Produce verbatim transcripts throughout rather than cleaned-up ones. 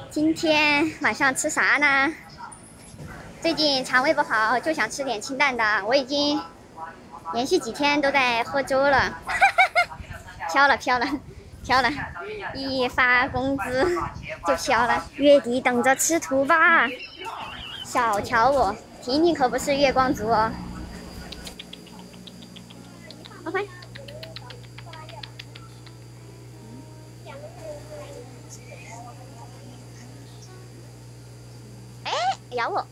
今天晚上吃啥呢？最近肠胃不好，就想吃点清淡的。我已经连续几天都在喝粥了，飘了飘了飘了，一发工资就飘了。月底等着吃土吧！小瞧我，婷婷可不是月光族哦。好欢。哎，咬我！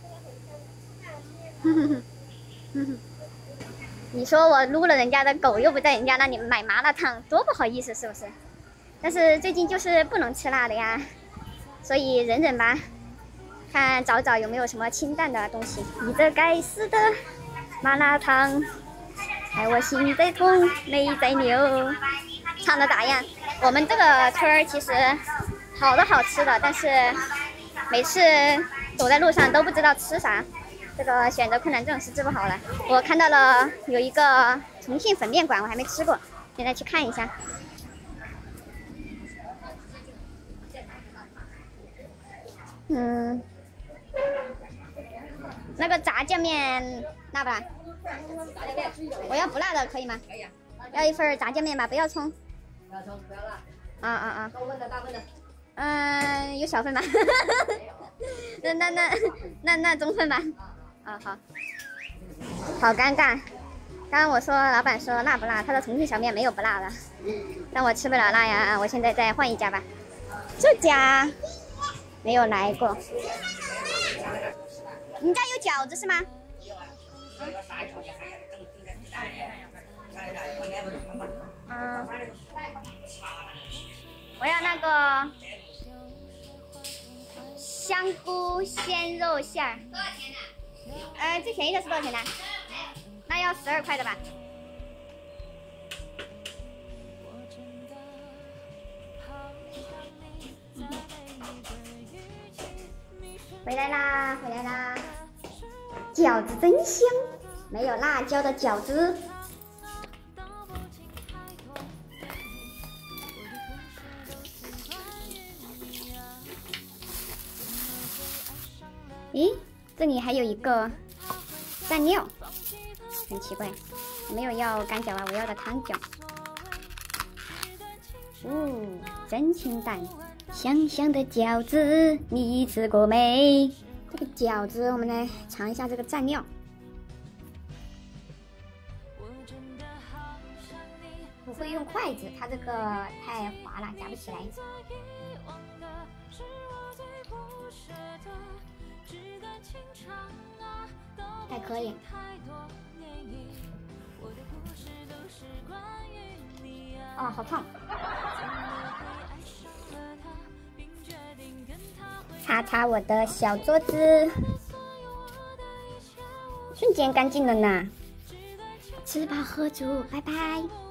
哼哼哼哼哼。你说我撸了人家的狗，又不在人家那里买麻辣烫，多不好意思，是不是？但是最近就是不能吃辣的呀，所以忍忍吧，看找找有没有什么清淡的东西。你这该死的麻辣烫，害我心在痛，泪在流。唱的咋样？我们这个村儿其实好多好吃的，但是每次走在路上都不知道吃啥。这个选择困难症是治不好了。我看到了有一个重庆粉面馆，我还没吃过，现在去看一下。嗯，那个炸酱面辣不辣？我要不辣的可以吗？可以啊。要一份炸酱面吧，不要葱。不要葱，不要辣。啊啊啊！中份的，大份的。嗯，有小份吗？那那那那那中份吧。啊好，好尴尬。刚刚我说老板说辣不辣，他说重庆小面没有不辣的，但我吃不了辣呀。我现在再换一家吧，这家没有来过。你家有饺子是吗？嗯，我要那个香菇鲜肉馅儿。多少钱呢？呃，最便宜的是多少钱呢？那要十二块的吧。回来啦，回来啦！饺子真香，没有辣椒的饺子。咦，这里还有一个蘸料，很奇怪，我没有要干饺啊，我要的汤饺。哦，真清淡，香香的饺子，你吃过没？这个饺子，我们来尝一下这个蘸料。我会用筷子，它这个太滑了，夹不起来。还可以。哦，好烫！擦擦我的小桌子，瞬间干净了呢。吃饱喝足，拜拜。